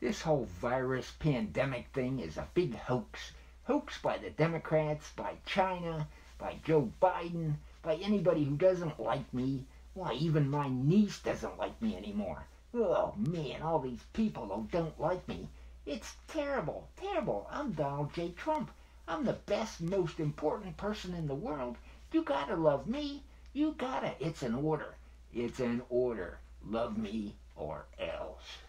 This whole virus pandemic thing is a big hoax. Hoax by the Democrats, by China, by Joe Biden, by anybody who doesn't like me. Why, even my niece doesn't like me anymore. Oh man, all these people who don't like me. It's terrible, terrible. I'm Donald J. Trump. I'm the best, most important person in the world. You gotta love me. You gotta. It's an order. It's an order. Love me or else.